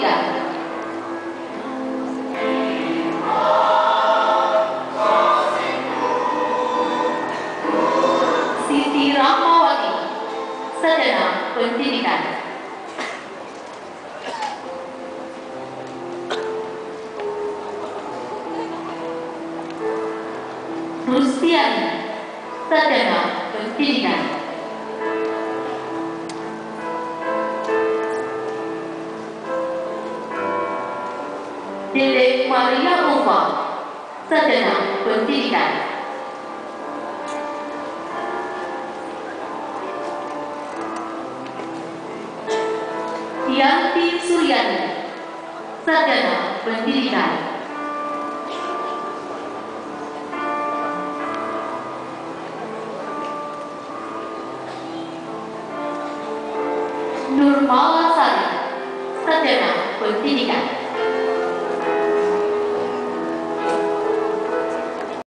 Pendidikan. Siti Rahmawati, Sarjana Pendidikan. Rustiani, Sarjana Pendidikan. Dede Maria Ulfa, Sarjana Pendidikan. Yanti Suryani, Sarjana Pendidikan. Nurmala